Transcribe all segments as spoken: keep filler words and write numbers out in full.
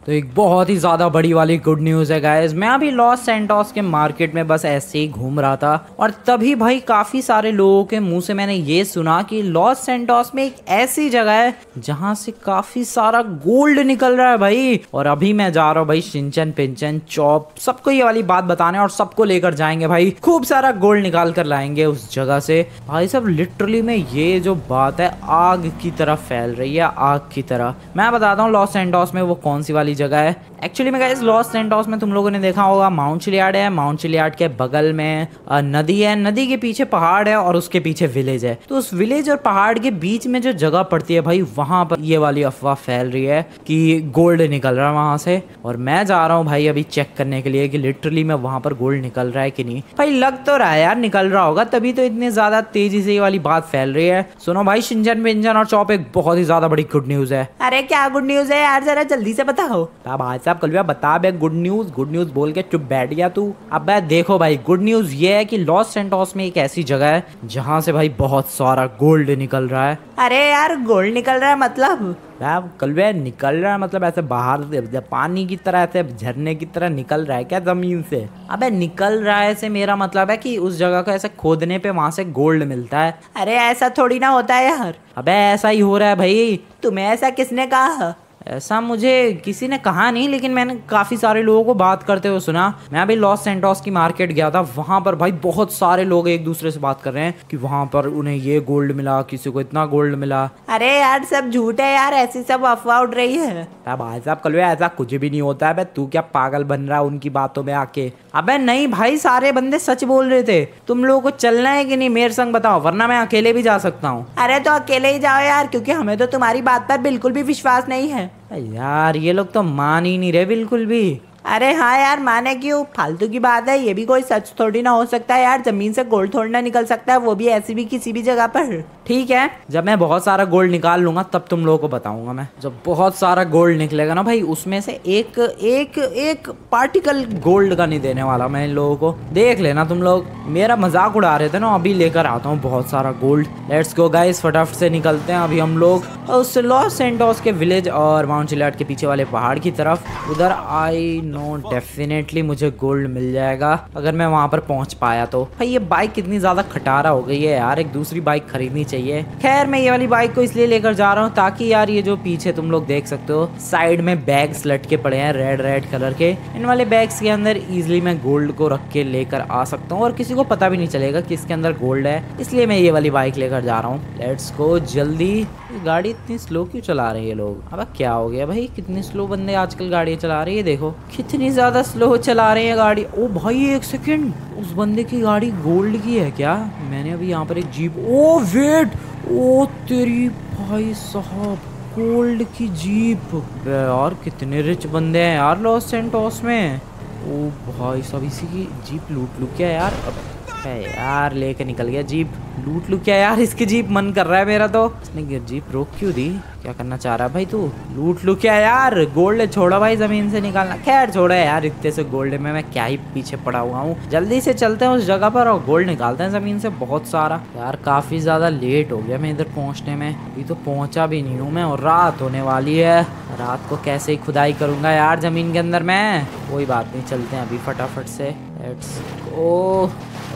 तो एक बहुत ही ज़्यादा बड़ी वाली गुड न्यूज़ है गाइस। मैं अभी लॉस सैंटोस के मार्केट में बस ऐसे ही घूम रहा था और तभी भाई काफ़ी सारे लोगों के मुंह से मैंने ये सुना कि लॉस सैंटोस में एक ऐसी जगह है जहां से काफ़ी सारा गोल्ड निकल रहा है भाई। और अभी मैं जा रहा हूँ भाई शिनचैन पिंचन चॉप सबको ये वाली बात बताने और सबको लेकर जाएंगे भाई, खूब सारा गोल्ड निकाल कर लाएंगे उस जगह से। भाई सब लिटरली में ये जो बात है आग की तरह फैल रही है, आग की तरह। मैं बताता हूँ लॉस सैंटोस में वो कौन सी वाली जगह है। एक्चुअली में गाइस लॉस सैंटोस में तुम लोगों ने देखा होगा माउंट चिलियार्ड है, माउंट चिलियार्ड के बगल में नदी है, नदी के पीछे पहाड़ है और उसके पीछे विलेज है। तो उस विलेज और पहाड़ के बीच में जो जगह पड़ती है भाई वहां पर ये वाली अफवाह फैल रही है कि गोल्ड निकल रहा है वहां से। और मैं जा रहा हूँ भाई अभी चेक करने के लिए कि लिटरली में वहां पर गोल्ड निकल रहा है कि नहीं। भाई लग तो रहा है यार निकल रहा होगा, तभी तो इतनी ज्यादा तेजी से ये वाली बात फैल रही है। सुनो भाई शिनचैन पिंचन और चॉप एक बहुत ही ज्यादा बड़ी गुड न्यूज है। अरे क्या गुड न्यूज है यार, जरा जल्दी से बताओ। भाई साहब कल बता बे गुड न्यूज, गुड न्यूज बोल के चुप बैठ गया तू। अब देखो भाई गुड न्यूज ये है कि लॉस सैंटोस में एक ऐसी जगह है जहां से भाई बहुत सारा गोल्ड निकल रहा है। अरे यार गोल्ड निकल रहा है मतलब कल वे निकल रहा है मतलब ऐसे बाहर से पानी की तरह ऐसे झरने की तरह निकल रहा है क्या जमीन से? अबे निकल रहा है से मेरा मतलब है कि उस जगह को ऐसे खोदने पे वहां से गोल्ड मिलता है। अरे ऐसा थोड़ी ना होता है यार। अबे ऐसा ही हो रहा है भाई। तुम्हें ऐसा किसने कहा? ऐसा मुझे किसी ने कहा नहीं, लेकिन मैंने काफ़ी सारे लोगों को बात करते हुए सुना। मैं अभी लॉस सैंटोस की मार्केट गया था, वहाँ पर भाई बहुत सारे लोग एक दूसरे से बात कर रहे हैं कि वहाँ पर उन्हें ये गोल्ड मिला, किसी को इतना गोल्ड मिला। अरे यार सब झूठ है यार, ऐसी सब अफवाह उड़ रही है। भाई साहब कल ऐसा कुछ भी नहीं होता है। तू क्या पागल बन रहा है उनकी बातों में आके? अबे नहीं भाई सारे बंदे सच बोल रहे थे। तुम लोगों को चलना है कि नहीं मेरे संग बताओ, वरना मैं अकेले भी जा सकता हूँ। अरे तो अकेले ही जाओ यार, क्योंकि हमें तो तुम्हारी बात पर बिल्कुल भी विश्वास नहीं है। यार ये लोग तो मान ही नहीं रहे बिल्कुल भी। अरे हाँ यार माने क्यों, फालतू की बात है, ये भी कोई सच थोड़ी ना हो सकता है यार। जमीन से गोल्ड थोड़ी ना निकल सकता है, वो भी ऐसी भी किसी भी जगह पर। ठीक है जब मैं बहुत सारा गोल्ड निकाल लूंगा तब तुम लोगों को बताऊंगा। मैं जब बहुत सारा गोल्ड निकलेगा ना भाई उसमें से एक एक एक पार्टिकल गोल्ड का नहीं देने वाला मैं इन लोगों को। देख लेना तुम लोग, मेरा मजाक उड़ा रहे थे ना, अभी लेकर आता हूँ बहुत सारा गोल्ड। लेट्स गो गाइस फटाफट से निकलते हैं अभी हम लोग उस लॉस सैंटोस के विलेज और माउंट चिलियार्ड के पीछे वाले पहाड़ की तरफ। उधर आई नो डेफिनेटली मुझे गोल्ड मिल जाएगा अगर मैं वहां पर पहुंच पाया तो। भाई ये बाइक कितनी ज्यादा खटारा हो गई है यार, एक दूसरी बाइक खरीदनी चाहिए। खैर मैं ये वाली बाइक को इसलिए लेकर जा रहा हूँ ताकि यार ये जो पीछे तुम लोग देख सकते हो साइड में बैग्स लटके पड़े हैं रेड रेड कलर के, इन वाले बैग्स के अंदर इजिली मैं गोल्ड को रख के लेकर आ सकता हूँ और किसी को पता भी नहीं चलेगा कि इसके अंदर गोल्ड है। इसलिए मैं ये वाली बाइक लेकर जा रहा हूँ। लेट्स गो जल्दी। गाड़ी इतनी स्लो क्यों चला रहे हैं ये लोग? अब क्या हो गया भाई, कितने स्लो बंदे आजकल गाड़ी चला रही है। देखो कितनी ज्यादा स्लो चला रहे हैं गाड़ी। ओ भाई एक सेकंड, उस बंदे की गाड़ी गोल्ड की है क्या? मैंने अभी यहाँ पर एक जीप, ओ वेट, ओ तेरी भाई साहब गोल्ड की जीप। यार कितने रिच बंदे हैं यार लॉस सैंटोस में। ओ भाई साहब इसी की जीप लूट लूं क्या यार? अब है यार लेके निकल गया जीप, लूट लू क्या यार इसकी जीप, मन कर रहा है मेरा तो। इसने जीप रोक क्यों दी? क्या करना चाह रहा है भाई तू? लूट लू क्या यार? गोल्ड छोड़ा भाई जमीन से निकालना। खैर छोड़ा यार, इतने से गोल्ड में मैं क्या ही पीछे पड़ा हुआ हूँ। जल्दी से चलते हैं उस जगह पर और गोल्ड निकालते हैं जमीन से बहुत सारा। यार काफी ज्यादा लेट हो गया मैं इधर पहुँचने में, अभी तो पहुँचा भी नहीं हूँ मैं और रात होने वाली है। रात को कैसे ही खुदाई करूंगा यार जमीन के अंदर मैं। कोई बात नहीं चलते हैं अभी फटाफट से। Let's go.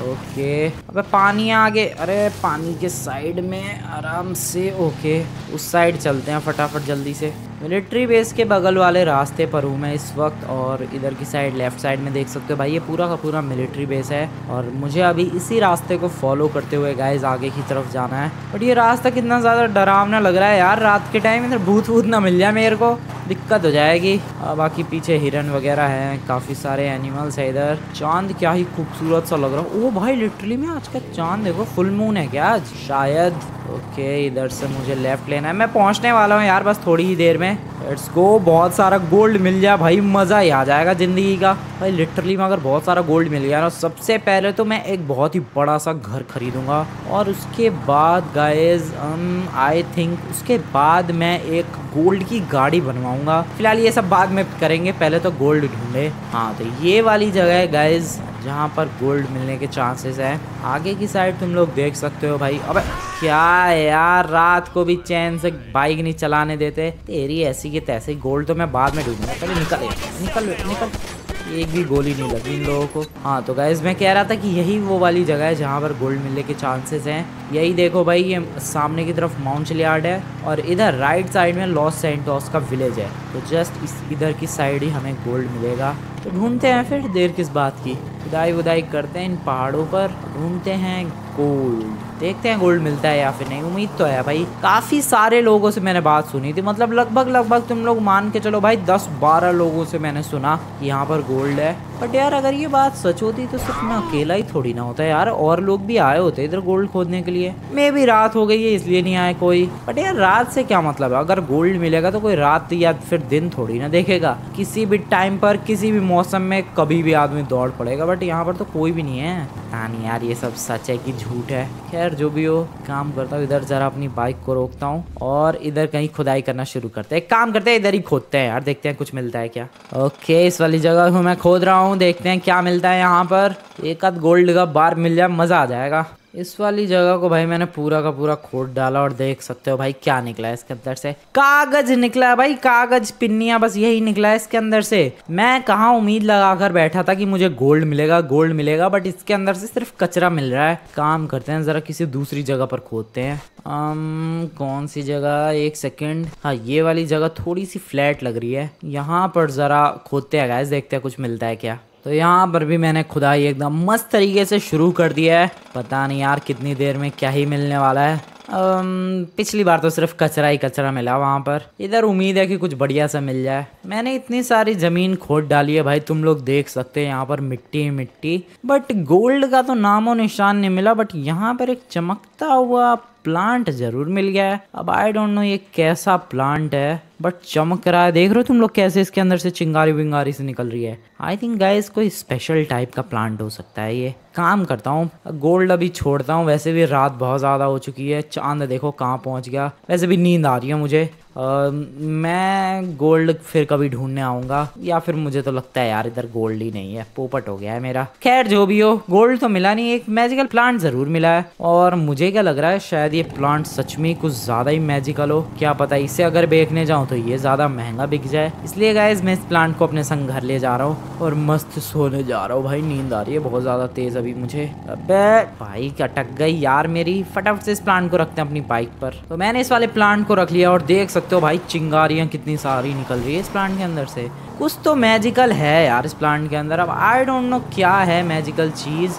ओके अबे पानी आ गए। अरे पानी के साइड में आराम से। ओके उस साइड चलते हैं फटाफट जल्दी से। मिलिट्री बेस के बगल वाले रास्ते पर हूँ मैं इस वक्त और इधर की साइड लेफ्ट साइड में देख सकते हो भाई ये पूरा का पूरा मिलिट्री बेस है और मुझे अभी इसी रास्ते को फॉलो करते हुए गाइस आगे की तरफ जाना है। बट ये रास्ता कितना ज़्यादा डरावना लग रहा है यार, रात के टाइम इधर भूत भूत ना मिल जाए मेरे को, दिक्कत हो जाएगी। बाकी पीछे हिरन वगैरह हैं, काफ़ी सारे एनिमल्स है इधर। चांद क्या ही खूबसूरत सा लग रहा है। ओ भाई लिटरली में आज का चांद देखो, फुल मून है क्या आज शायद। ओके इधर से मुझे लेफ्ट लेना है, मैं पहुंचने वाला हूँ यार बस थोड़ी ही देर में। Let's go. बहुत सारा गोल्ड मिल जाए भाई मज़ा ही आ जाएगा ज़िंदगी का। भाई लिटरली में अगर बहुत सारा गोल्ड मिल गया ना, सबसे पहले तो मैं एक बहुत ही बड़ा सा घर खरीदूंगा और उसके बाद गाइज आई थिंक उसके बाद मैं एक गोल्ड की गाड़ी बनवाऊंगा। फिलहाल ये सब बाद में करेंगे, पहले तो गोल्ड ढूंढे। हाँ तो ये वाली जगह है गाइज, जहाँ पर गोल्ड मिलने के चांसेस हैं। आगे की साइड तुम लोग देख सकते हो भाई। अबे क्या यार, रात को भी चैन से बाइक नहीं चलाने देते। तेरी ऐसी की तैसी, गोल्ड तो मैं बाद में ढूंढूंगा, पहले निकल निकल निकल। एक भी गोली नहीं लगी इन लोगों को। हाँ तो गाइस मैं कह रहा था कि यही वो वाली जगह है जहाँ पर गोल्ड मिलने के चांसेस हैं। यही देखो भाई, ये सामने की तरफ माउंट चिलियार्ड है और इधर राइट साइड में लॉस सैंटोस का विलेज है। तो जस्ट इस इधर की साइड ही हमें गोल्ड मिलेगा। तो ढूंढते हैं, फिर देर किस बात की, खुदाई वुदाई करते हैं इन पहाड़ों पर, ढूंढते हैं गोल्ड। देखते हैं गोल्ड मिलता है या फिर नहीं। उम्मीद तो है भाई। काफी सारे लोगों से मैंने बात सुनी थी, मतलब लगभग लगभग तुम लोग मान के चलो भाई दस बारह लोगों से मैंने सुना कि यहाँ पर गोल्ड है। बट यार अगर ये बात सच होती तो सिर्फ मैं अकेला ही थोड़ी ना होता यार, और लोग भी आए होते इधर गोल्ड खोदने के लिए। मे भी रात हो गई है इसलिए नहीं आए कोई। बट यार रात से क्या मतलब है, अगर गोल्ड मिलेगा तो कोई रात या फिर दिन थोड़ी ना देखेगा। किसी भी टाइम पर किसी भी मौसम में कभी भी आदमी दौड़ पड़ेगा। बट यहाँ पर तो कोई भी नहीं है। पता नहीं यार ये सब सच है कि झूठ है। खैर जो भी हो, काम करता हूँ, इधर जरा अपनी बाइक को रोकता हूँ और इधर कहीं खुदाई करना शुरू करते हैं। काम करते हैं, इधर ही खोदते हैं यार, देखते हैं कुछ मिलता है क्या। ओके इस वाली जगह को मैं खोद रहा हूँ, देखते हैं क्या मिलता है यहाँ पर। एक आध गोल्ड का बार मिल जाए मजा आ जाएगा। इस वाली जगह को भाई मैंने पूरा का पूरा खोद डाला और देख सकते हो भाई क्या निकला है इसके अंदर से। कागज निकला है भाई, कागज पिन्नियां, बस यही निकला है इसके अंदर से। मैं कहाँ उम्मीद लगाकर बैठा था कि मुझे गोल्ड मिलेगा गोल्ड मिलेगा, बट इसके अंदर से सिर्फ कचरा मिल रहा है। काम करते हैं जरा किसी दूसरी जगह पर खोदते हैं। um, कौन सी जगह, एक सेकेंड। हाँ ये वाली जगह थोड़ी सी फ्लैट लग रही है, यहाँ पर जरा खोदते हैं गाइस, देखते हैं कुछ मिलता है क्या। तो यहाँ पर भी मैंने खुदाई एकदम मस्त तरीके से शुरू कर दिया है। पता नहीं यार कितनी देर में क्या ही मिलने वाला है। अम, पिछली बार तो सिर्फ कचरा ही कचरा मिला वहाँ पर। इधर उम्मीद है कि कुछ बढ़िया सा मिल जाए। मैंने इतनी सारी जमीन खोद डाली है भाई, तुम लोग देख सकते हैं यहाँ पर मिट्टी मिट्टी, बट गोल्ड का तो नामो निशान नहीं मिला। बट यहाँ पर एक चमकता हुआ प्लांट जरूर मिल गया है। अब आई डोंट नो ये कैसा प्लांट है, बट चमक रहा है। देख रहे हो तुम लोग कैसे इसके अंदर से चिंगारी विंगारी से निकल रही है। आई थिंक गाइस कोई स्पेशल टाइप का प्लांट हो सकता है ये। काम करता हूँ, गोल्ड अभी छोड़ता हूँ। वैसे भी रात बहुत ज़्यादा हो चुकी है, चांद देखो कहाँ पहुँच गया। वैसे भी नींद आ रही है मुझे। Uh, मैं गोल्ड फिर कभी ढूंढने आऊंगा, या फिर मुझे तो लगता है यार इधर गोल्ड ही नहीं है, पोपट हो गया है मेरा। खैर जो भी हो, गोल्ड तो मिला नहीं, एक मैजिकल प्लांट जरूर मिला है। और मुझे क्या लग रहा है, शायद ये प्लांट सच में कुछ ज्यादा ही मैजिकल हो। क्या पता इसे अगर बेचने जाऊं तो ये ज्यादा महंगा बिक जाए। इसलिए गाइस मैं इस प्लांट को अपने संग घर ले जा रहा हूँ और मस्त सोने जा रहा हूँ। भाई नींद आ रही है बहुत ज्यादा तेज अभी मुझे। अबे बाइक अटक गई यार मेरी, फटाफट से इस प्लांट को रखते हैं अपनी बाइक पर। तो मैंने इस वाले प्लांट को रख लिया और देख तो भाई चिंगारियां कितनी सारी निकल रही है इस प्लांट के अंदर से। कुछ तो मैजिकल है यार इस प्लांट के अंदर। अब आई डोंट नो क्या है मैजिकल चीज,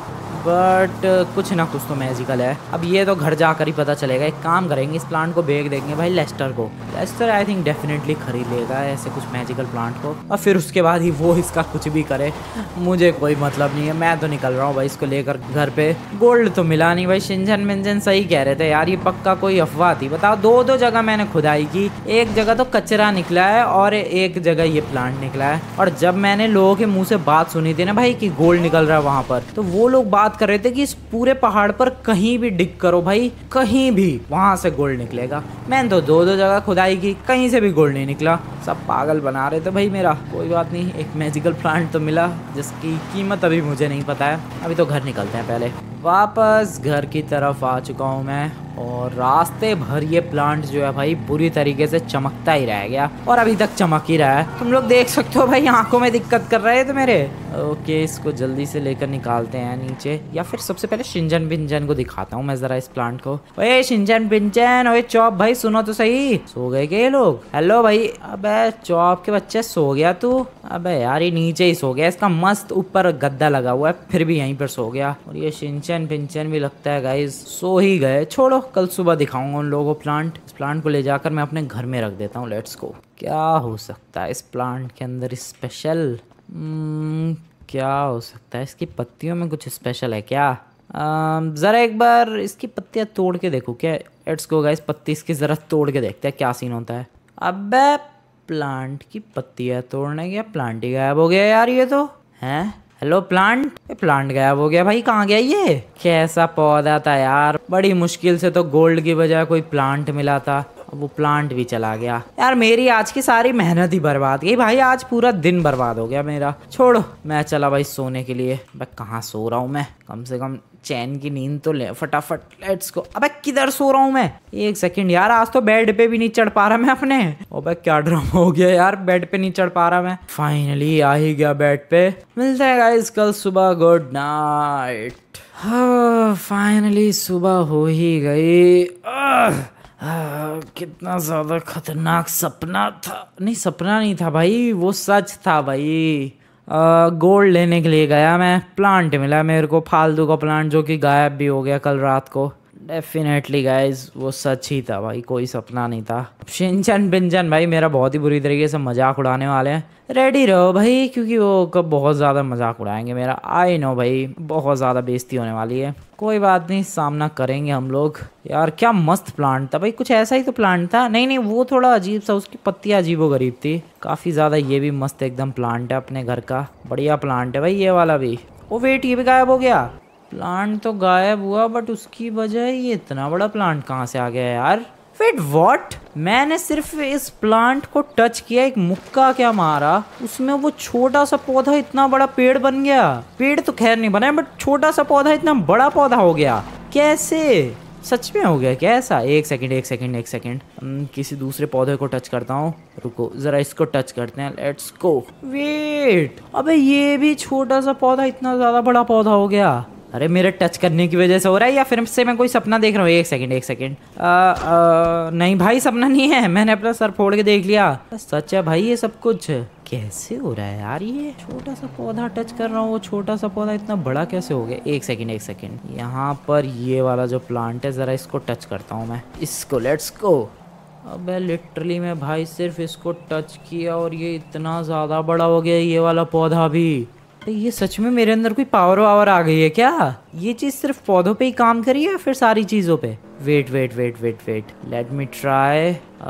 बट कुछ ना कुछ तो मैजिकल है। अब ये तो घर जाकर ही पता चलेगा। एक काम करेंगे, इस प्लांट को बेच देंगे भाई लेस्टर को। लेस्टर आई थिंक डेफिनेटली खरीद लेगा ऐसे कुछ मैजिकल प्लांट को, और फिर उसके बाद ही वो इसका कुछ भी करे, मुझे कोई मतलब नहीं है। मैं तो निकल रहा हूँ भाई इसको लेकर घर पे। गोल्ड तो मिला नहीं भाई, शिंजन मिंजन सही कह रहे थे यार, ये पक्का कोई अफवाह थी। बताओ दो दो जगह मैंने खुदाई की, एक जगह तो कचरा निकला है और एक जगह ये प्लांट निकला है। और जब मैंने लोगों के मुँह से बात सुनी थी ना भाई कि गोल्ड निकल रहा है वहाँ पर, तो वो लोग बात कर रहे थे कि इस पूरे पहाड़ पर कहीं भी डिग करो भाई, कहीं भी वहां से गोल्ड निकलेगा। मैंने तो दो दो जगह खुदाई की, कहीं से भी गोल्ड नहीं निकला। सब पागल बना रहे थे भाई मेरा। कोई बात नहीं, एक मैजिकल प्लांट तो मिला जिसकी कीमत अभी मुझे नहीं पता है। अभी तो घर निकलते हैं पहले। वापस घर की तरफ आ चुका हूँ मैं, और रास्ते भर ये प्लांट जो है भाई बुरी तरीके से चमकता ही रह गया, और अभी तक चमक ही रहा है। तुम लोग देख सकते हो भाई, आंखों में दिक्कत कर रहे थे मेरे। ओके इसको जल्दी से लेकर निकालते हैं नीचे, या फिर सबसे पहले शिंजन पिंजन को दिखाता हूँ मैं जरा इस प्लांट को। ओए शिंजन पिंजन, ओए चौप भाई सुनो तो सही, सो गए क्या ये लोग? हेलो भाई। अबे चौप के बच्चे सो गया तू? अबे यार ये नीचे ही सो गया, इसका मस्त ऊपर गद्दा लगा हुआ है, फिर भी यहीं पर सो गया। और ये शिंजन पिंजन भी लगता है गाइस सो ही गए। छोड़ो कल सुबह दिखाऊंगा उन लोगों को प्लांट। इस प्लांट को ले जाकर मैं अपने घर में रख देता हूँ। Let's go. क्या हो सकता है इस प्लांट के अंदर स्पेशल? hmm, क्या हो सकता है? इसकी पत्तियों में कुछ स्पेशल है क्या? uh, ज़रा एक बार इसकी पत्तियाँ तोड़ के देखो क्या। लेट्स गो गाइस, पत्ती इसकी ज़रा तोड़ के देखते हैं क्या सीन होता है। अबे प्लांट की पत्तियाँ तोड़ने गया, प्लांट ही गायब हो गया यार ये तो है। हेलो प्लांट, प्लांट गायब हो गया भाई, कहाँ गया ये? कैसा पौधा था यार, बड़ी मुश्किल से तो गोल्ड की बजाय कोई प्लांट मिला था, वो प्लांट भी चला गया यार। मेरी आज की सारी मेहनत ही बर्बाद गई भाई। आज पूरा दिन बर्बाद हो गया मेरा। छोड़ो, मैं चला भाई सोने के लिए। मैं कहाँ सो रहा हूँ मैं? कम से कम चैन की नींद तो ले फटाफट। Let's go. अबे किधर सो रहा हूँ मैं? एक सेकंड यार, आज तो बेड पे भी नहीं चढ़ पा रहा मैं अपने। अबे क्या ड्रामा हो गया यार, बेड पे नहीं चढ़ पा रहा मैं। फाइनली आ ही गया बेड पे। मिलते हैं गाइस कल सुबह। Good night. हाँ फाइनली सुबह हो ही गई। आह, आह, कितना ज्यादा खतरनाक सपना था। नहीं सपना नहीं था भाई, वो सच था भाई। गोल्ड लेने के लिए गया मैं, प्लांट मिला मेरे को, फालतू का प्लांट जो कि गायब भी हो गया कल रात को। डेफिनेटली गाइज वो सच ही था भाई, कोई सपना नहीं था। शिनचैन पिंचन भाई मेरा बहुत ही बुरी तरीके से मजाक उड़ाने वाले हैं। रेडी रहो भाई, क्योंकि वो कब बहुत ज़्यादा मजाक उड़ाएंगे मेरा। आई नो भाई, बहुत ज़्यादा बेइज्जती होने वाली है। कोई बात नहीं, सामना करेंगे हम लोग। यार क्या मस्त प्लांट था भाई, कुछ ऐसा ही तो प्लांट था। नहीं नहीं, वो थोड़ा अजीब सा, उसकी पत्तियाँ अजीबोगरीब थी काफ़ी ज़्यादा। ये भी मस्त एकदम प्लांट है अपने घर का, बढ़िया प्लांट है भाई ये वाला भी। ओ वेट, ये भी गायब हो गया। प्लांट तो गायब हुआ, बट उसकी बजाय ये इतना बड़ा प्लांट कहाँ से आ गया यार? Wait what? मैंने सिर्फ इस प्लांट को टच किया, एक मुक्का क्या मारा, उसमें वो छोटा सा पौधा इतना बड़ा पेड़ बन गया। पेड़ तो खैर नहीं बना है, बट छोटा सा पौधा इतना बड़ा पौधा हो गया। कैसे? सच में हो गया क्या ऐसा? एक सेकंड एक सेकंड एक सेकंड किसी दूसरे पौधे को टच करता हूँ। रुको जरा, इसको टच करते हैं। Let's go. वेट, अबे ये भी छोटा सा पौधा इतना ज्यादा बड़ा पौधा हो गया। अरे मेरे टच करने की वजह से हो रहा है या फिर से मैं कोई सपना देख रहा हूँ? एक सेकंड एक सेकंड नहीं भाई, सपना नहीं है, मैंने अपना सर फोड़ के देख लिया। सच है भाई ये सब कुछ। कैसे हो रहा है यार? ये छोटा सा पौधा टच कर रहा हूँ, वो छोटा सा पौधा इतना बड़ा कैसे हो गया? एक सेकंड एक सेकंड यहाँ पर ये वाला जो प्लांट है, जरा इसको टच करता हूँ मैं इसको। Let's go. अबे लिटरली मैं भाई सिर्फ इसको टच किया और ये इतना ज़्यादा बड़ा हो गया ये वाला पौधा भी। ये सच में मेरे अंदर कोई पावर वावर आ गई है क्या? ये चीज सिर्फ पौधों पे ही काम करी है या फिर सारी चीजों पे? Wait wait wait wait wait let me try.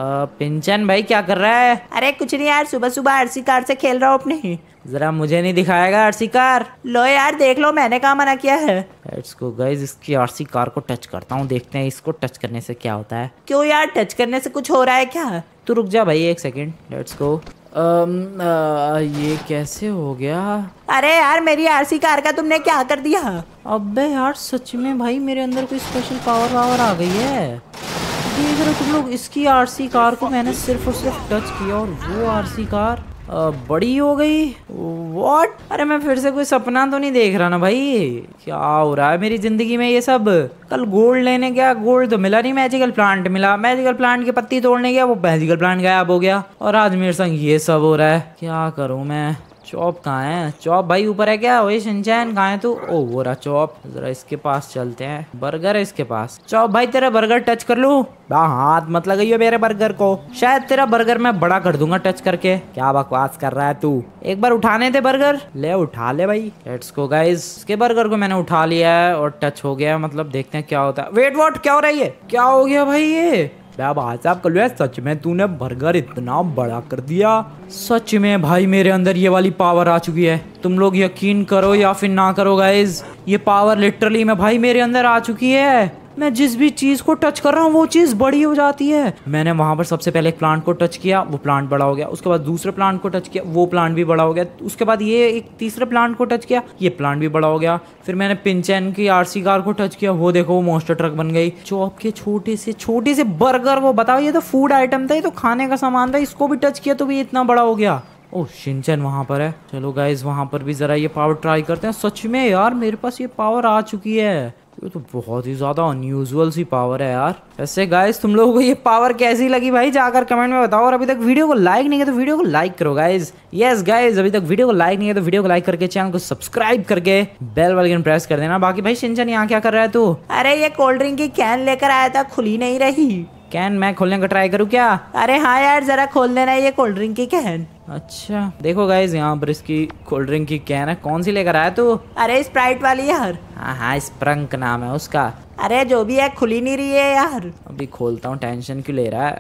पिंचन भाई क्या कर रहा है? अरे कुछ नहीं यार, सुबह सुबह आरसी कार से खेल रहा हूँ अपने। जरा मुझे नहीं दिखाएगा आरसी कार? लो यार देख लो, मैंने कहाँ मना किया है। लेट्स गो गाइस, इसकी आरसी कार को टच करता हूँ, देखते हैं इसको टच करने से क्या होता है। क्यों यार, टच करने से कुछ हो रहा है क्या? तू रुक जा भाई एक सेकेंड। Let's go. Um, uh, ये कैसे हो गया? अरे यार मेरी आरसी कार का तुमने क्या कर दिया? अबे यार सच में भाई मेरे अंदर कोई स्पेशल पावर पावर आ गई है। देख रहे हो तुम लोग, इसकी आरसी कार को मैंने सिर्फ और सिर्फ टच किया और वो आरसी कार आ, बड़ी हो गई। व्हाट? अरे मैं फिर से कोई सपना तो नहीं देख रहा ना भाई? क्या हो रहा है मेरी जिंदगी में ये सब? कल गोल्ड लेने गया, गोल्ड तो मिला नहीं, मैजिकल प्लांट मिला, मैजिकल प्लांट की पत्ती तोड़ने गया, वो मैजिकल प्लांट गायब हो गया, और आज मेरे संग ये सब हो रहा है। क्या करूं मैं? चॉप कहाँ है? चॉप भाई ऊपर है क्या? वही शिनचैन कहाँ है तू? ओ वो रहा चॉप। जरा इसके पास चलते हैं। बर्गर है इसके पास। चॉप भाई तेरा बर्गर टच कर लूं? हाथ मत लगाइयो मेरे बर्गर को, शायद तेरा बर्गर मैं बड़ा कर दूंगा टच करके। क्या बकवास कर रहा है तू? एक बार उठाने दे बर्गर। ले उठा ले भाई। लेट्स गो गाइस, इसके बर्गर को मैंने उठा लिया है और टच हो गया, मतलब देखते हैं क्या होता है। Wait what? क्या हो रहा है ये? क्या हो गया भाई ये? भाई साहब कल सच में तूने बर्गर इतना बड़ा कर दिया। सच में भाई मेरे अंदर ये वाली पावर आ चुकी है। तुम लोग यकीन करो या फिर ना करो गाइज, ये पावर लिटरली में भाई मेरे अंदर आ चुकी है। मैं जिस भी चीज को टच कर रहा हूँ वो चीज बड़ी हो जाती है। मैंने वहां पर सबसे पहले एक प्लांट को टच किया, वो प्लांट बड़ा हो गया। उसके बाद दूसरे प्लांट को टच किया, वो प्लांट भी बड़ा हो गया। उसके बाद ये एक तीसरे प्लांट को टच किया, ये प्लांट भी बड़ा हो गया। फिर मैंने पिंचैन की आरसी कार को टच किया, वो देखो वो मॉन्स्टर ट्रक बन गई। चॉप के छोटे से छोटे से बर्गर, वो बताओ ये तो फूड आइटम था, ये तो खाने का सामान था, इसको भी टच किया तो भी इतना बड़ा हो गया। ओह शिनचैन वहां पर है। चलो गाइज वहां पर भी जरा ये पावर ट्राई करते हैं। सच में यार मेरे पास ये पावर आ चुकी है। ये तो बहुत ही ज्यादा अनयूजुअल सी पावर है यार। वैसे गाइस तुम लोगों को ये पावर कैसी लगी भाई जाकर कमेंट में बताओ, और अभी तक वीडियो को लाइक नहीं किया तो वीडियो को लाइक करो गाइस। यस गाइस, अभी तक वीडियो को लाइक नहीं किया तो वीडियो को लाइक करके चैनल को सब्सक्राइब करके बेल वाइकन प्रेस कर देना। बाकी भाई शिनचैन यहाँ क्या कर रहा है तू? अरे ये कोल्ड ड्रिंक की कैन लेकर आया था, खुली नहीं रही। कैन मैं खोलने का ट्राई करूँ क्या? अरे हाँ यार जरा खोल देना ये कोल्ड ड्रिंक की कैन। अच्छा देखो गाइज यहाँ पर इसकी कोल्ड ड्रिंक की कैन है। कौन सी लेकर आया तू? अरे स्प्राइट वाली यार। हाँ हाँ स्प्रंक नाम है उसका। अरे जो भी है खुली नहीं रही है यार। अभी खोलता हूँ, टेंशन क्यों ले रहा है?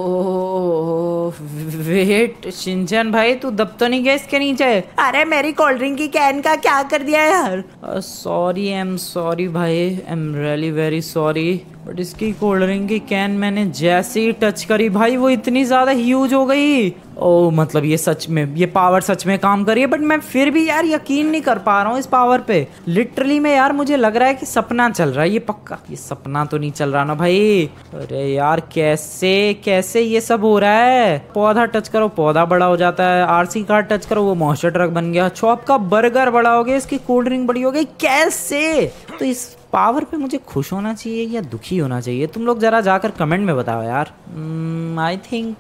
ओह वेट शिनचैन भाई तू दब तो नहीं गया इसके नीचे? अरे मेरी कोल्ड ड्रिंक की कैन का क्या कर दिया यार? सॉरी आई एम सॉरी भाई, I am really very sorry. But इसकी कोल्ड ड्रिंक की कैन मैंने जैसे ही टच करी भाई वो इतनी ज्यादा ह्यूज हो गई। ओ मतलब ये सच में ये पावर सच में काम कर रही है, बट मैं फिर भी यार यकीन नहीं कर पा रहा हूँ इस पावर पे। लिटरली में यार मुझे लग रहा है कि सपना चल रहा है ये पक्का। ये सपना तो नहीं चल रहा ना भाई। अरे यार कैसे कैसे ये सब हो रहा है। पौधा टच करो पौधा बड़ा हो जाता है, आरसी कार टच करो वो मॉन्स्टर ट्रक बन गया, चॉप का बर्गर बड़ा हो गया, इसकी कोल्ड ड्रिंक बड़ी हो गई। कैसे? तो इस पावर पे मुझे खुश होना चाहिए या दुखी होना चाहिए? तुम लोग जरा जाकर कमेंट में बताओ यार। आई थिंक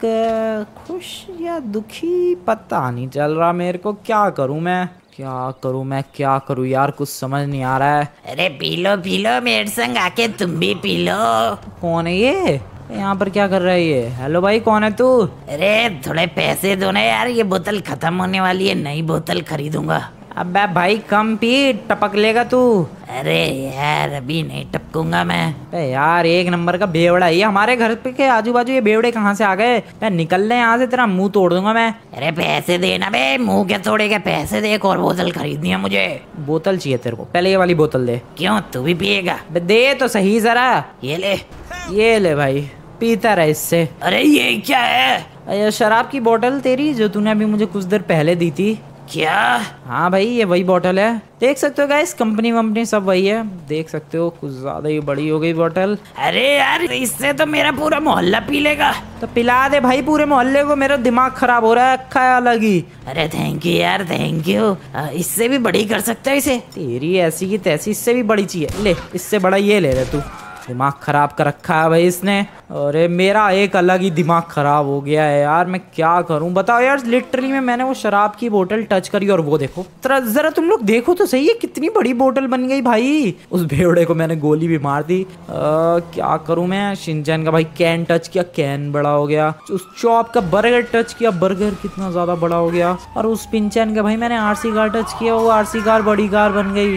खुश या दुखी पता नहीं चल रहा मेरे को। क्या करूं मैं क्या करूं मैं क्या करूं यार, कुछ समझ नहीं आ रहा है। अरे पी लो पी लो मेरे संग आके तुम भी पी लो। कौन है ये? यहाँ पर क्या कर रहा है ये? हेलो भाई कौन है तू? अरे थोड़े पैसे दो ना यार, ये बोतल खत्म होने वाली है, नई बोतल खरीदूंगा। अबे भाई कम पी, टपक लेगा तू। अरे यार अभी नहीं टपकूंगा मैं। अबे यार एक नंबर का बेवड़ा है ये। हमारे घर पे के आजू बाजू ये बेवड़े कहाँ से आ गए? मैं निकल ले यहाँ से, तेरा मुंह तोड़ दूंगा मैं। अरे पैसे देना बे, मुंह क्या तोड़ेगा, पैसे दे, एक और बोतल खरीदनी है मुझे। बोतल चाहिए तेरे को? पहले ये वाली बोतल दे। क्यों तू भी पिएगा? दे तो सही जरा। ये ले ये ले भाई, पीता रहे इससे। अरे ये क्या है? अरे शराब की बोतल तेरी जो तूने अभी मुझे कुछ देर पहले दी थी। क्या? हाँ भाई ये वही बोतल है, देख सकते हो गाइस, कंपनी वंपनी सब वही है, देख सकते हो। कुछ ज्यादा ही बड़ी हो गई बोतल। अरे यार इससे तो मेरा पूरा मोहल्ला पी लेगा। तो पिला दे भाई पूरे मोहल्ले को, मेरा दिमाग खराब हो रहा है अक्खा अलग ही। अरे थैंक यू यार थैंक यू। इससे भी बड़ी कर सकता है इसे? तेरी ऐसी की तैसी, इससे भी बड़ी चाहिए। ले इससे बड़ा ये ले ले तू। दिमाग खराब कर रखा है भाई इसने। अरे मेरा एक अलग ही दिमाग खराब हो गया है यार, मैं क्या करूं बताओ यार। लिटरली में मैंने वो शराब की बोतल टच करी और वो देखो जरा तुम लोग देखो तो सही है कितनी बड़ी बोतल बन गई भाई। उस भेड़े को मैंने गोली भी मार दी। आ, क्या करूं मैं। शिनचैन का भाई कैन टच किया, कैन बड़ा हो गया। उस चॉप का बर्गर टच किया, बर्गर कितना ज्यादा बड़ा हो गया। और उस पिंचैन का भाई मैंने आरसी कार टच किया, वो आरसी कार बड़ी कार बन गई।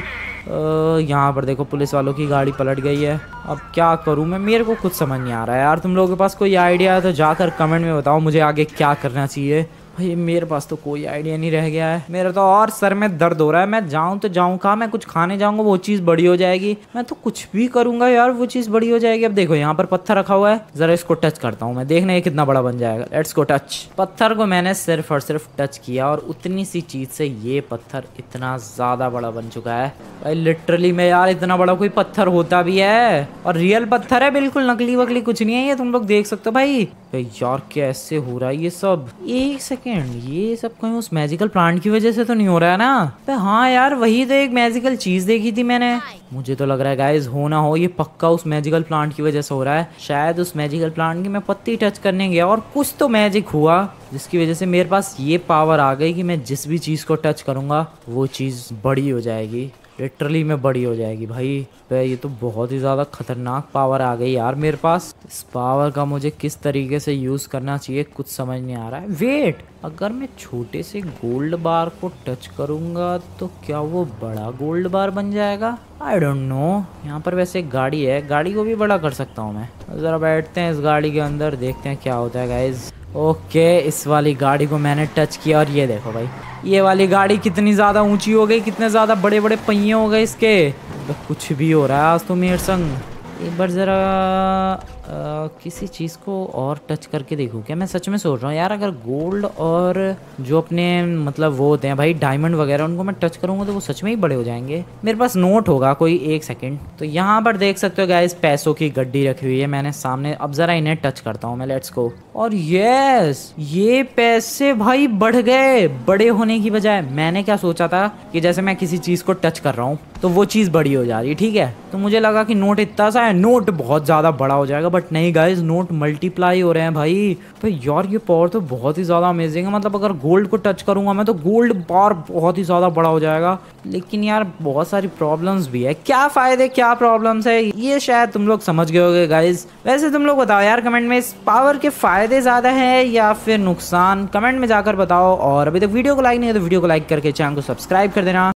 यहाँ पर देखो पुलिस वालों की गाड़ी पलट गई है। अब क्या करूँ मैं, मेरे को कुछ समझ नहीं आ रहा है यार। तुम लोगों के पास कोई आइडिया है तो जाकर कमेंट में बताओ मुझे आगे क्या करना चाहिए। भाई मेरे पास तो कोई आइडिया नहीं रह गया है। मेरा तो और सर में दर्द हो रहा है। मैं जाऊं तो जाऊं कहाँ? मैं कुछ खाने जाऊंगा वो चीज़ बड़ी हो जाएगी। मैं तो कुछ भी करूंगा यार वो चीज़ बड़ी हो जाएगी। अब देखो यहाँ पर पत्थर रखा हुआ है, जरा इसको टच करता हूँ मैं, देखना ये कितना बड़ा बन जाएगा। Let's go touch. पत्थर को मैंने सिर्फ और सिर्फ टच किया और उतनी सी चीज़ से ये पत्थर इतना ज़्यादा बड़ा बन चुका है भाई। लिटरली में यार इतना बड़ा कोई पत्थर होता भी है? और रियल पत्थर है, बिल्कुल नकली वकली कुछ नहीं है ये, तुम लोग देख सकते हो भाई। यार कैसे हो रहा है ये सब? एक सेकेंड, ये सब कहीं उस मैजिकल प्लांट की वजह से तो नहीं हो रहा है ना? तो हाँ यार वही तो एक मैजिकल चीज देखी थी मैंने। मुझे तो लग रहा है गाइस हो ना हो ये पक्का उस मैजिकल प्लांट की वजह से हो रहा है। शायद उस मैजिकल प्लांट की मैं पत्ती टच करने गया और कुछ तो मैजिक हुआ जिसकी वजह से मेरे पास ये पावर आ गई कि मैं जिस भी चीज को टच करूंगा वो चीज बड़ी हो जाएगी। लिटरली में बड़ी हो जाएगी भाई। ये तो बहुत ही ज़्यादा खतरनाक पावर आ गई यार मेरे पास। इस पावर का मुझे किस तरीके से यूज़ करना चाहिए कुछ समझ नहीं आ रहा है। वेट, अगर मैं छोटे से गोल्ड बार को टच करूँगा तो क्या वो बड़ा गोल्ड बार बन जाएगा? I don't know. यहाँ पर वैसे एक गाड़ी है, गाड़ी को भी बड़ा कर सकता हूँ मैं। ज़रा बैठते हैं इस गाड़ी के अंदर, देखते हैं क्या होता है गाइज। ओके इस वाली गाड़ी को मैंने टच किया और ये देखो भाई ये वाली गाड़ी कितनी ज़्यादा ऊंची हो गई, कितने ज़्यादा बड़े बड़े पहिए हो गए इसके। तो कुछ भी हो रहा है आज तो मेरे संग। एक बार ज़रा किसी चीज़ को और टच करके देखूँ क्या? मैं सच में सोच रहा हूँ यार अगर गोल्ड और जो अपने मतलब वो होते हैं भाई डायमंड वगैरह उनको मैं टच करूँगा तो वो सच में ही बड़े हो जाएंगे। मेरे पास नोट होगा कोई, एक सेकंड। तो यहाँ पर देख सकते हो गाइस पैसों की गड्डी रखी हुई है मैंने सामने। अब ज़रा इन्हें टच करता हूँ मैं, लेट्स गो। और यस ये पैसे भाई बढ़ गए। बड़े होने की बजाय मैंने क्या सोचा था कि जैसे मैं किसी चीज़ को टच कर रहा हूँ तो वो चीज़ बड़ी हो जा रही है, ठीक है। तो मुझे लगा कि नोट इतना सा है, नोट बहुत ज़्यादा बड़ा हो जाएगा, बट नहीं गाइस नोट मल्टीप्लाई हो रहे हैं भाई। तो यार ये पावर तो बहुत ही ज़्यादा अमेजिंग है। मतलब अगर गोल्ड को टच करूंगा मैं तो गोल्ड बार बहुत ही ज़्यादा बड़ा हो जाएगा। लेकिन यार बहुत सारी प्रॉब्लम्स भी है। क्या फ़ायदे क्या प्रॉब्लम्स है ये शायद तुम लोग समझ गए होगे गाइस। वैसे तुम लोग बताओ यार कमेंट में, इस पावर के फ़ायदे ज़्यादा हैं या फिर नुकसान? कमेंट में जाकर बताओ। और अभी तक वीडियो को लाइक नहीं है तो वीडियो को लाइक करके चैनल को सब्सक्राइब कर देना।